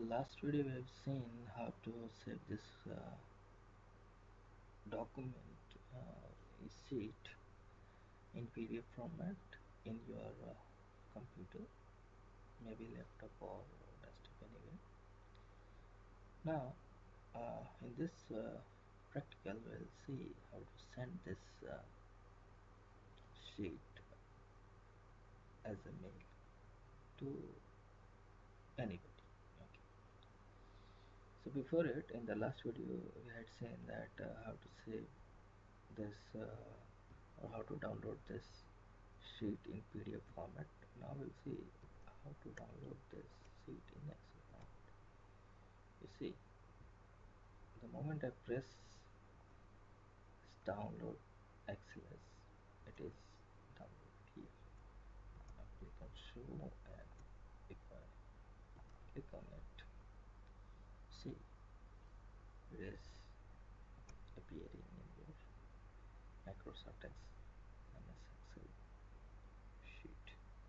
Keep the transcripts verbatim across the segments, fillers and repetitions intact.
last video we have seen how to save this uh, document uh, sheet in P D F format in your uh, computer, maybe laptop or desktop, anyway. Now uh, in this uh, practical we'll see how to send this uh, sheet as a mail to anybody. Okay. So before it, in the last video we had seen that uh, how to save this uh, or how to download this sheet in P D F format. Now we'll see how to download this sheet in Excel format. You see, the moment I press download Excel, it is downloaded here. Now click on show, and if I click on it, see, it is appearing in your Microsoft M S Excel sheet.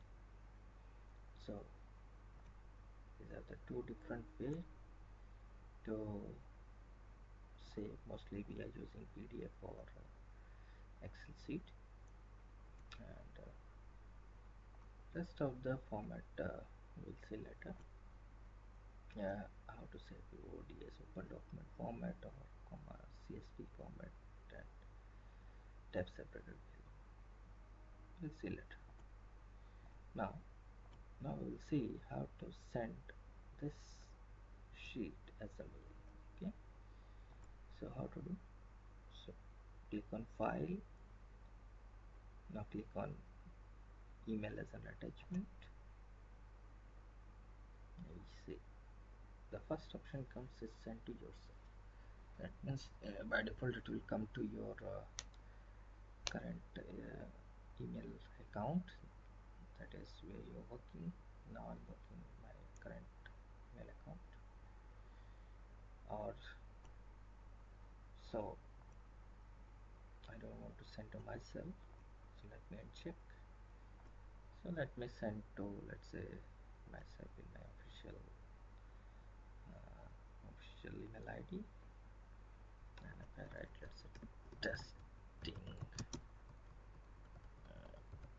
So these are the two different ways to save. Mostly we are using P D F or uh, Excel sheet, and uh, rest of the format uh, we'll see later. Yeah, how to save O D S, open document format, or comma C S V format, and tab separated value. We'll see later. Now, now we'll see how to send this sheet as a mail. Okay. So how to do? So click on File. Now click on Email as an attachment. You see, the first option comes is send to yourself. That means uh, by default it will come to your uh, current uh, email account, that is where you're working. Now I'm working in my current mail account, or so I don't want to send to myself, so let me uncheck. So let me send to, let's say, myself in my official uh, official email I D, and if I write, let's say, testing uh,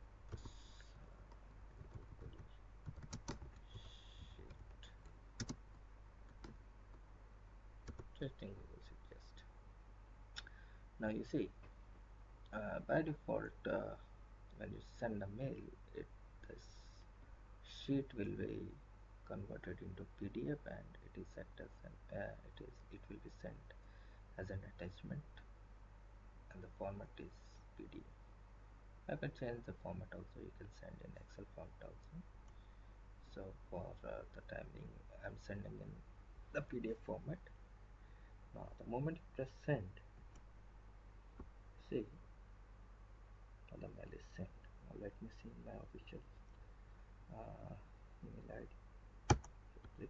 testing Google suggest. Now you see, uh, by default uh, when you send a mail, it this sheet will be converted into P D F, and it is set as an uh, it is it will be sent as an attachment, and the format is P D F. I can change the format also. You can send in Excel format also. So for uh, the time being, I'm sending in the P D F format. Now the moment you press send, see, the mail is sent. Now let me see my official uh, email I D. Click.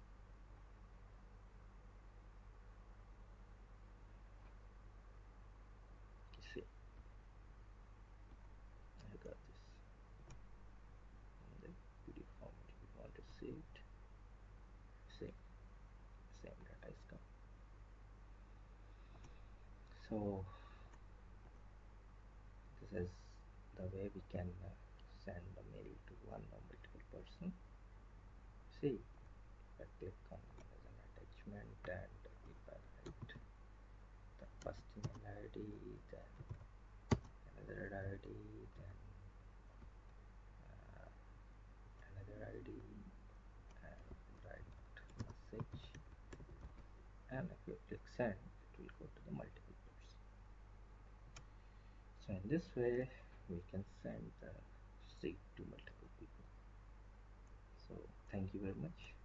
You see, I got this in the P D F format. If you want to see it, see, same data is coming. So this is the way we can uh, send a mail to one or multiple person. See, if I click on as an attachment, and if I write the first email I D, then another I D, then uh, another I D, and write message, and if you click send, it will go to the multiple person. So in this way we can send the sheet to multiple people. So thank you very much.